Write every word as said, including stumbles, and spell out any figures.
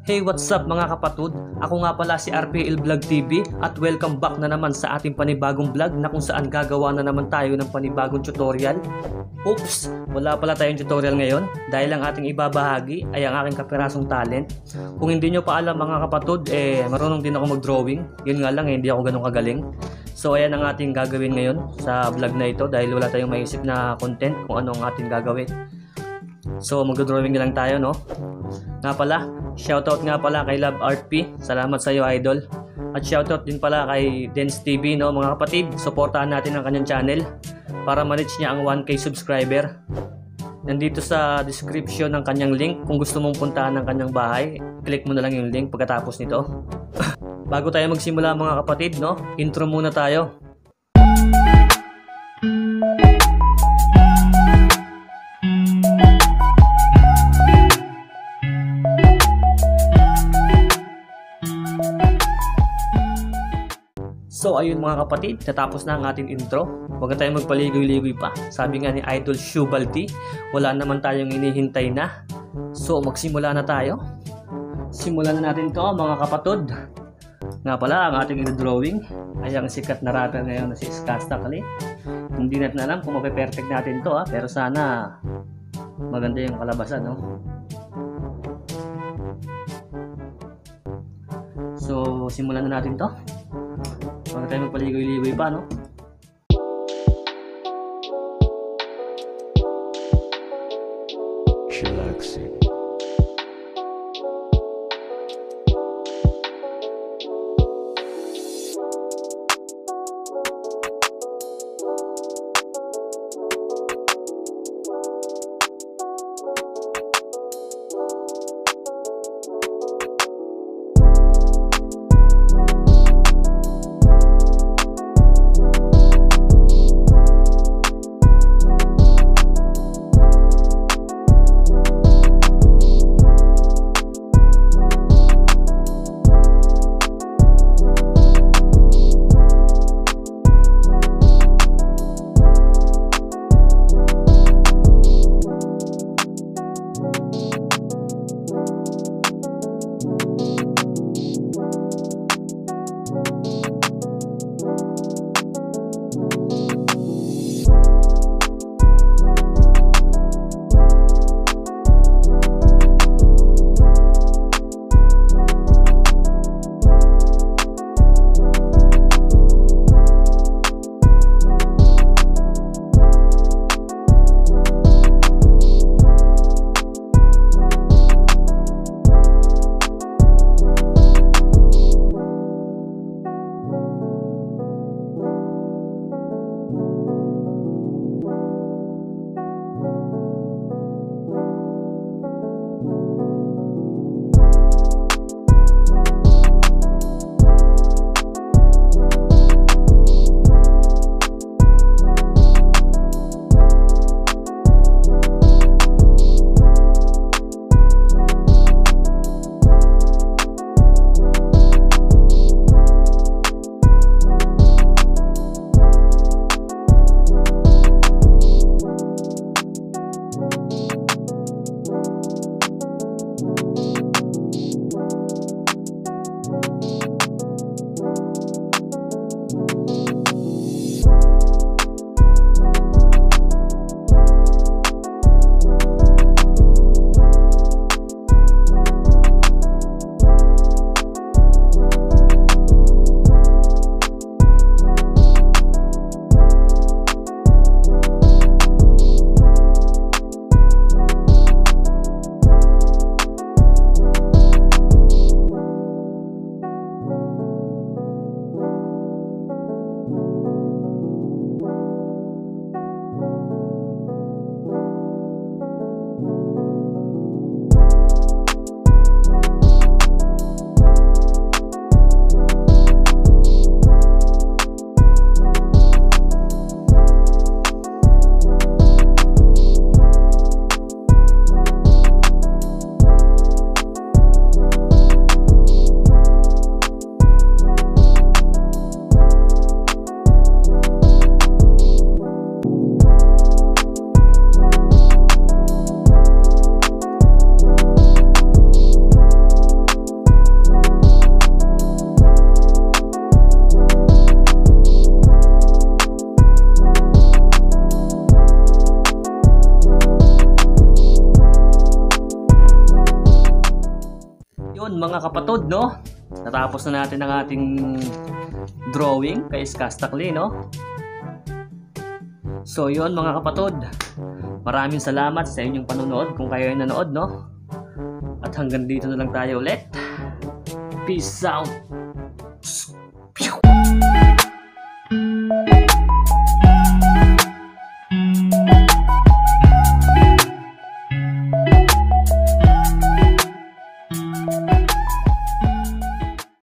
Hey, what's up mga kapatid? Ako nga pala si R P L Vlog T V at welcome back na naman sa ating panibagong vlog na kung saan gagawa na naman tayo ng panibagong tutorial. Oops! Wala pala tayong tutorial ngayon dahil ang ating ibabahagi ay ang aking kapirasong talent. Kung hindi nyo pa alam mga kapatid, eh marunong din ako mag-drawing. Yun nga lang, eh, hindi ako ganun kagaling. So ayan ang ating gagawin ngayon sa vlog na ito dahil wala tayong maisip na content kung ano ang ating gagawin. So mag-drawing na lang tayo, no? Nga pala, shoutout nga pala kay Love Art P. Salamat sa iyo, idol. At shoutout din pala kay Dance T V, no? Mga kapatid, supportahan natin ang kanyang channel para ma-reach niya ang one K subscriber. Nandito sa description ng kanyang link. Kung gusto mong puntahan ng kanyang bahay, click mo na lang yung link pagkatapos nito. Bago tayo magsimula mga kapatid, no? Intro muna tayo. So ayun mga kapatid, natapos na ang ating intro. Huwag na tayong magpaligoy-ligoy pa. Sabi nga ni Idol Shubalti, wala naman tayong inihintay na. So magsimula na tayo. Simulan na natin to mga kapatid. Nga pala, ang ating drawing ay ang sikat na rapper ngayon na si Skastakli. Hindi natin alam kung mape-perfect natin to, ha? Pero sana maganda yung kalabasan, no? So simulan na natin to. Huwag tayo magpaligoy-ligoy pa, no? Chillaxing. mga kapatod, no? Natapos na natin ang ating drawing kay Skastakli, no? So yun mga kapatod, maraming salamat sa inyong panonood kung kayo ay nanood, no? At hanggang dito na lang tayo ulit. Peace out!